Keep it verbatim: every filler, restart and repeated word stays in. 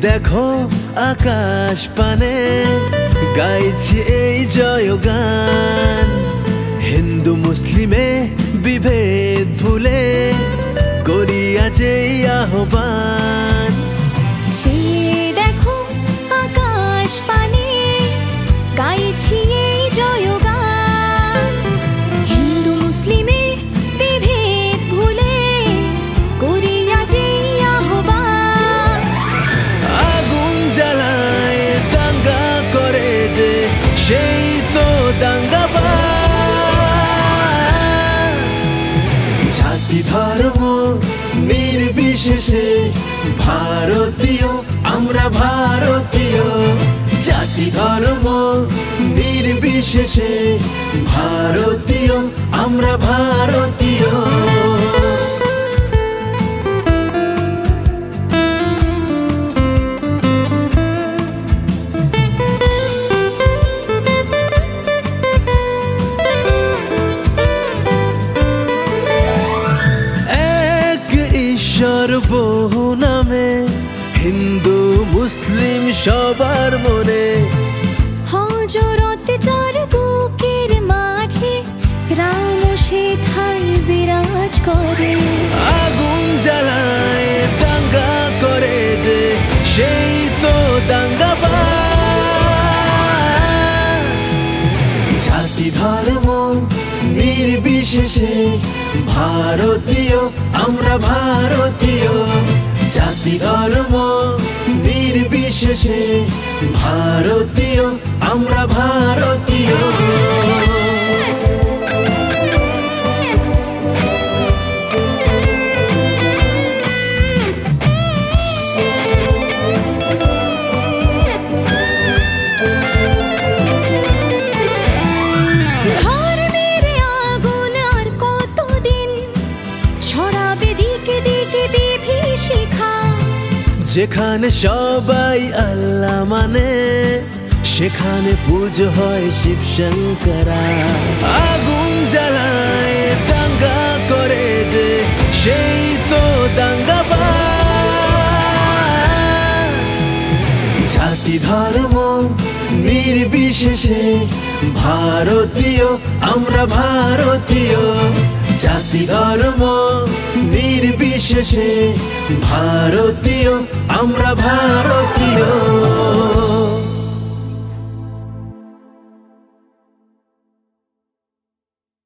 দেখো আকাশ পানে গাইছি এই জয়গান, হিন্দু মুসলিমে বিভেদ ভুলে করি আজ এই আহ্বান। দেখো আকাশ পানে গাইছি এই জয়গান, হিন্দু মুসলিমে বিভেদ ভুলে করি আজ এই আহ্বান। আগুন জ্বালায় দাঙ্গা করে যে সেই তো দাঙ্গাবাজ। জাতি ধর্ম নির্বিশেষে ভারতীয় আমরা ভারতীয়, জাতি ধর্ম নির্বিশেষে ভারতীয় আমরা ভারতীয়। এক ঈশ্বর বহু নামে হিন্দু মুসলিম সবার মনে, হযরত চার বুকের মাঝে রাম সেথায় বিরাজ করে। আগুন জ্বালায় দাঙ্গা করে যে সেই তো দাঙ্গাবাজ। জাতি ধর্ম নির্বিশেষে ভারতীয় আমরা ভারতীয়, জাতি ধর্ম নির্বিশেষে ভারতীয় আমরা ভারতীয়। যেখানে সবাই আল্লাহ মানে সেখানে পুজো হয় শিব শঙ্করা। আগুন জ্বালায় দাঙ্গা করে যে সেই তো দাঙ্গাবাজ। জাতি ধর্ম নির্বিশেষে ভারতীয় আমরা ভারতীয়, জাতি ধর্ম নির্বিশেষে ভারতীয়